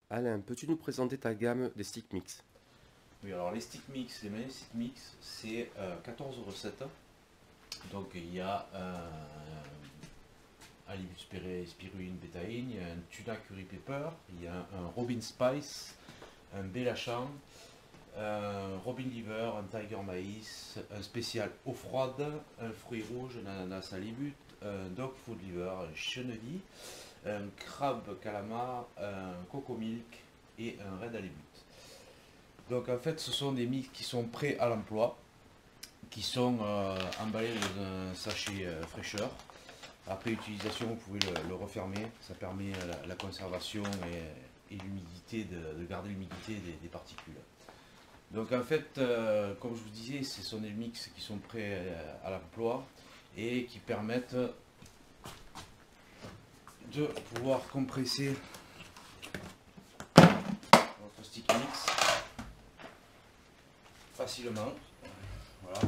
Alain, peux-tu nous présenter ta gamme des stick mix? Oui, alors les stick mix, les menus stick mix, c'est 14 recettes. Donc il y a un libus spiruline bétaïne, il y a un tuna curry pepper, il y a un robin spice, un bellachan, un robin liver, un tiger maïs, un spécial eau froide, un fruit rouge, un ananas halibut, un dog food liver, un cheneville, un crabe calamar, un coco milk et un red halibut. Donc en fait ce sont des mix qui sont prêts à l'emploi, qui sont emballés dans un sachet fraîcheur. Après utilisation vous pouvez le refermer, ça permet la conservation et l'humidité, de garder l'humidité des particules. Donc en fait, comme je vous disais, ce sont des mix qui sont prêts à l'emploi et qui permettent de pouvoir compresser votre stick mix facilement. Voilà.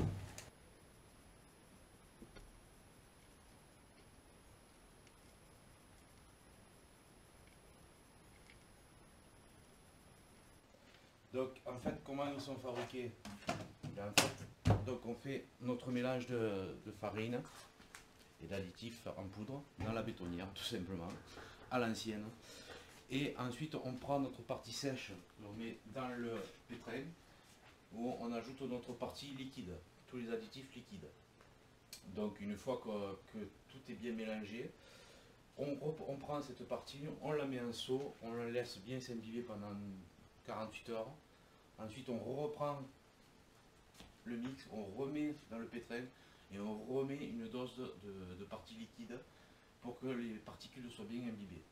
Donc en fait, comment ils sont fabriqués? En fait, donc on fait notre mélange de farine et d'additifs en poudre dans la bétonnière, tout simplement, à l'ancienne. Et ensuite on prend notre partie sèche, on met dans le pétrin, où on ajoute notre partie liquide, tous les additifs liquides. Donc une fois que tout est bien mélangé, on prend cette partie, on la met en seau, on la laisse bien s'imbiber pendant 48 heures. Ensuite on reprend le mix, on remet dans le pétrin et on remet une dose de partie liquide pour que les particules soient bien imbibées.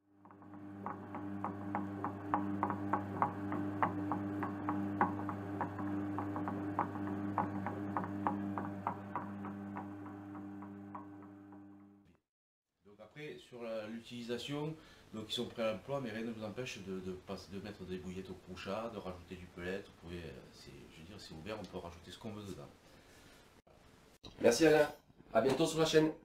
Donc après sur l'utilisation, donc ils sont prêts à l'emploi, mais rien ne vous empêche de mettre des bouillettes au crouchat, de rajouter du pellet. Vous pouvez, je veux dire, c'est ouvert, on peut rajouter ce qu'on veut dedans. Merci Alain, à bientôt sur la chaîne.